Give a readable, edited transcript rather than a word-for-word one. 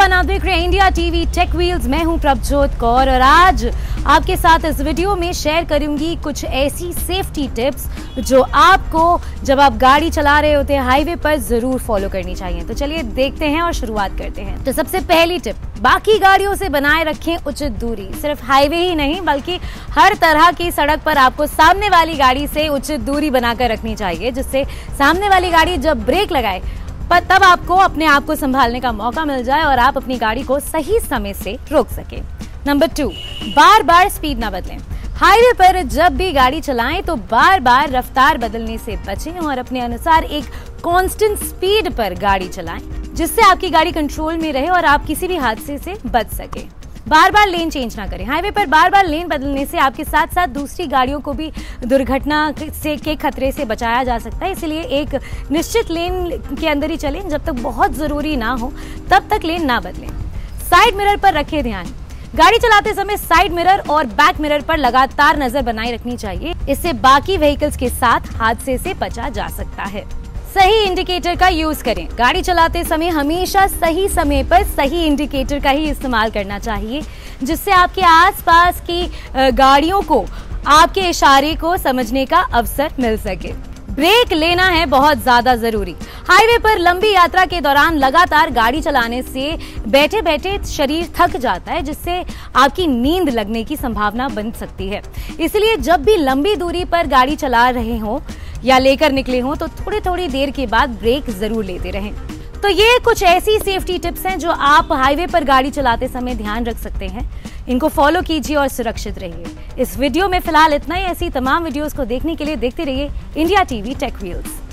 नमस्कार, आप देख रहे हैं इंडिया टीवी टेक व्हील्स। मैं हूं प्रभजोत कौर और आज आपके साथ इस वीडियो में शेयर करूंगी कुछ ऐसी सेफ्टी टिप्स जो आपको जब आप गाड़ी चला रहे होते हैं हाईवे पर जरूर फॉलो करनी चाहिए। तो चलिए देखते हैं और शुरुआत करते हैं। तो सबसे पहली टिप, बाकी गाड़ियों से बनाए रखें उचित दूरी। सिर्फ हाईवे ही नहीं बल्कि हर तरह की सड़क पर आपको सामने वाली गाड़ी से उचित दूरी बनाकर रखनी चाहिए, जिससे सामने वाली गाड़ी जब ब्रेक लगाए पर तब आपको अपने आप को संभालने का मौका मिल जाए और आप अपनी गाड़ी को सही समय से रोक सके। नंबर 2, बार बार स्पीड ना बदलें। हाईवे पर जब भी गाड़ी चलाएं तो बार बार रफ्तार बदलने से बचें और अपने अनुसार एक कांस्टेंट स्पीड पर गाड़ी चलाएं, जिससे आपकी गाड़ी कंट्रोल में रहे और आप किसी भी हादसे से बच सके। बार बार लेन चेंज ना करें। हाईवे पर बार बार लेन बदलने से आपके साथ साथ दूसरी गाड़ियों को भी दुर्घटना के खतरे से बचाया जा सकता है। इसलिए एक निश्चित लेन के अंदर ही चलें। जब तक बहुत जरूरी ना हो तब तक लेन ना बदलें। साइड मिरर पर रखें ध्यान। गाड़ी चलाते समय साइड मिरर और बैक मिरर पर लगातार नजर बनाए रखनी चाहिए। इससे बाकी व्हीकल्स के साथ हादसे से बचा जा सकता है। सही इंडिकेटर का यूज करें। गाड़ी चलाते समय हमेशा सही समय पर सही इंडिकेटर का ही इस्तेमाल करना चाहिए, जिससे आपके आसपास की गाड़ियों को आपके इशारे को समझने का अवसर मिल सके। ब्रेक लेना है बहुत ज्यादा जरूरी। हाईवे पर लंबी यात्रा के दौरान लगातार गाड़ी चलाने से बैठे बैठे शरीर थक जाता है, जिससे आपकी नींद लगने की संभावना बन सकती है। इसलिए जब भी लंबी दूरी पर गाड़ी चला रहे हो या लेकर निकले हो तो थोड़ी थोड़ी देर के बाद ब्रेक जरूर लेते रहें। तो ये कुछ ऐसी सेफ्टी टिप्स हैं जो आप हाईवे पर गाड़ी चलाते समय ध्यान रख सकते हैं। इनको फॉलो कीजिए और सुरक्षित रहिए। इस वीडियो में फिलहाल इतना ही। ऐसी तमाम वीडियोस को देखने के लिए देखते रहिए इंडिया टीवी टेक व्हील्स।